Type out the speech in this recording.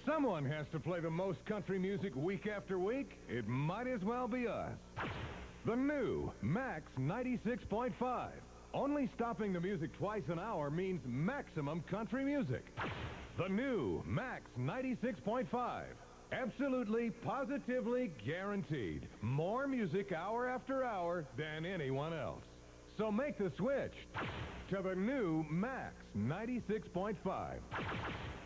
someone has to play the most country music week after week, it might as well be us. The new Max 96.5. Only stopping the music twice an hour means maximum country music. The new Max 96.5. Absolutely, positively guaranteed. More music hour after hour than anyone else. So make the switch to the new Max 96.5.